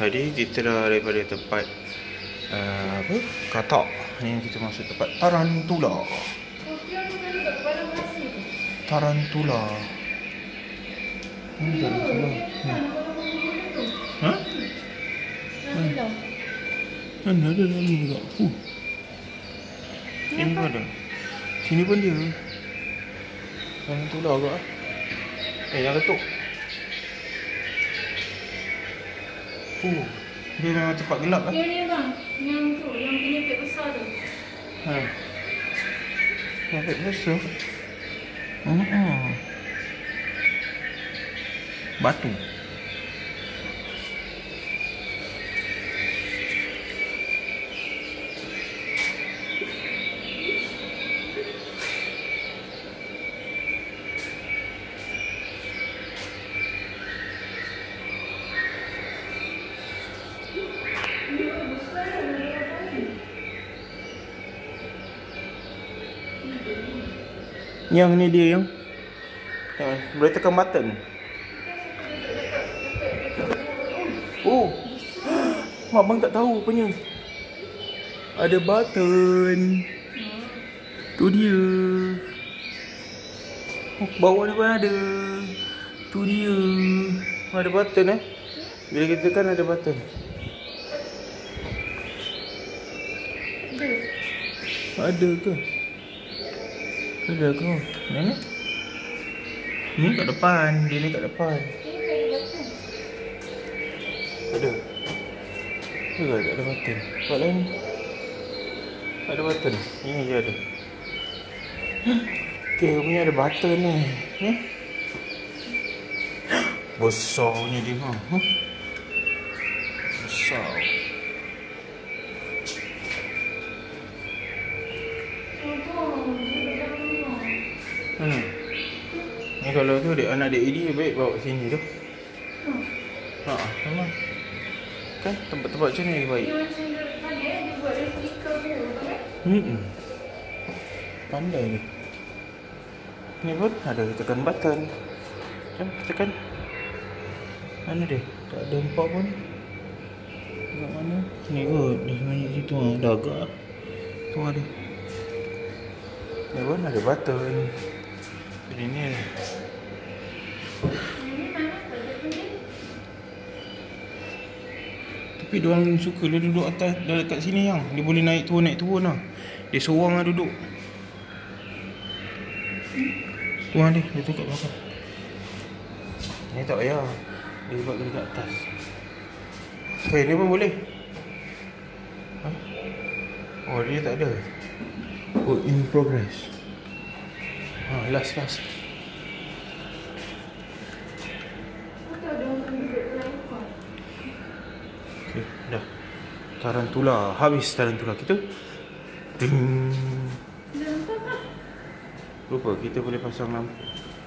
Tadi kita dah daripada tempat apa? Katak. Ni kita masuk tempat tarantula. Tarantula. Tarantula. Ha? Mana ada dalam ni juga. Sini pun ada. Sini pun dia. Tarantula juga. Jangan ketuk. Dia memang tempat gelap kan? Dia ni bang, yang tu, yang penyepit besar tu. Penyepit besar? Batu. Yang ni dia yang boleh tekan button. Abang tak tahu rupanya ada button. Tu dia. Bawah ni pun ada. Tu dia. Ada button Bila kita tekan ada button. Ada ke? Ada ke? Mana? Ni kat depan. Dia ni kat depan. Ada. Ada tak ada button? Tempat lain ada button. Ini je ada. Okay, punya ada button ni. Besarnya dia. Besar. Ni kalau tu anak adik ini baik bawa sini tu. Memang. Kan tempat-tempat macam ni baik. Dia macam dia buat replika tu kan? Pandai ni. Ni pun ada tekan button. Jom tekan. Mana dia? Tak ada empat pun. Kat mana? Ni kot. Dia sebenarnya situ dah agak. Tu ada. Ni pun ada button. Jadi ni. Tapi diorang suka dia duduk atas dekat sini yang. Dia boleh naik turun lah. Dia seorang lah duduk. Tuan dia tu kat belakang. Ni tak payah. Dia buat dekat atas. Ni pun boleh. Oh dia tak ada. Work in progress. Last. Okay, dah. Tarantula. Habis tarantula kita. Ding. Lupa kita boleh pasang lampu.